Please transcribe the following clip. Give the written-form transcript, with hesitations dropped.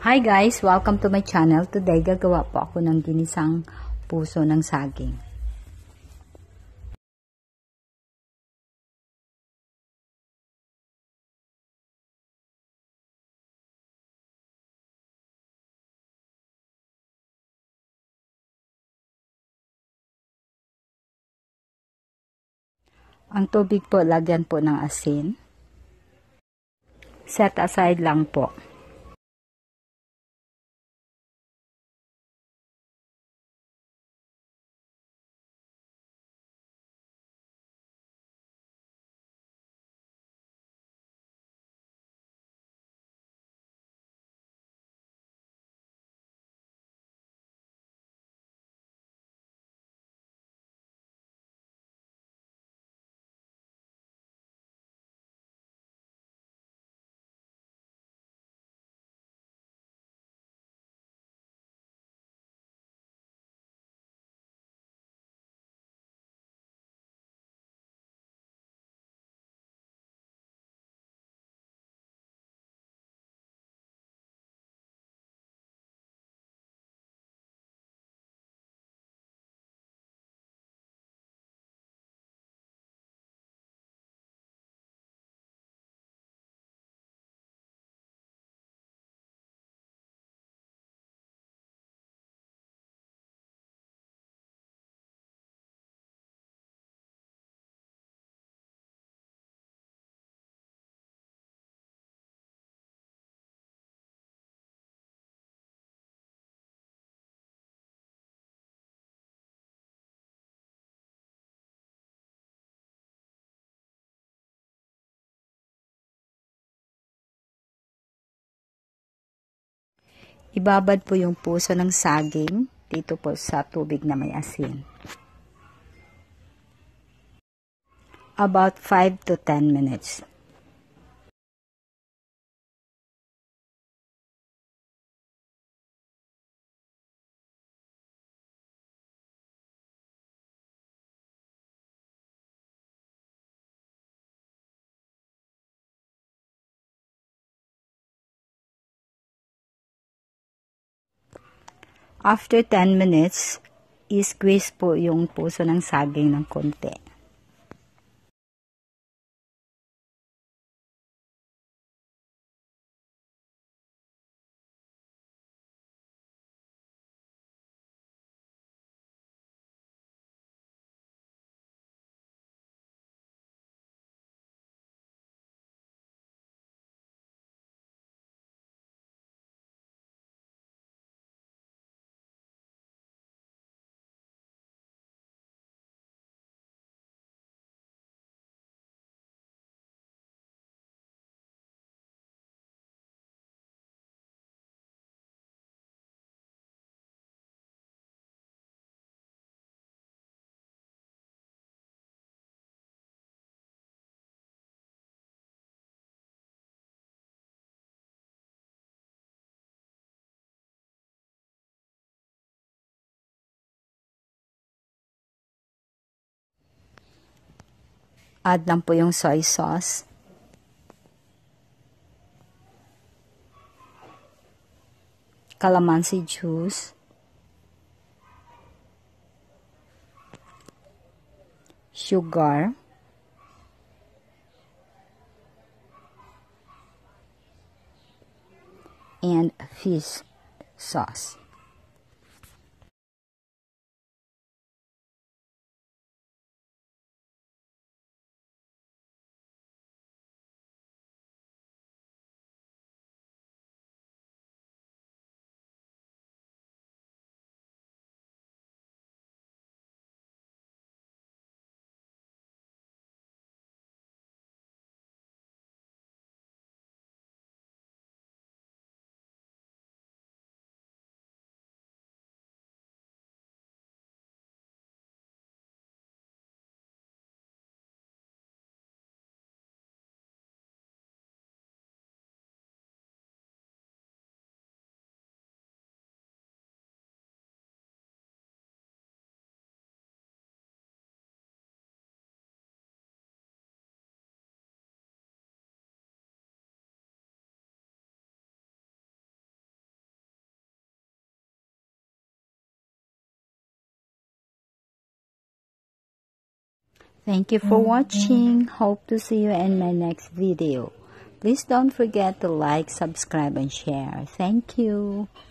Hi guys! Welcome to my channel. Today, gagawa po ako ng ginisang puso ng saging. Ang tubig po, lagyan po ng asin. Set aside lang po. Ibabad po yung puso ng saging dito po sa tubig na may asin. About 5 to 10 minutes. After 10 minutes, i-squeeze po yung puso ng saging ng konti. Add lang po yung soy sauce. Calamansi juice. Sugar. And fish sauce. Thank you for watching. Hope to see you in my next video. Please don't forget to like, subscribe, and share. Thank you.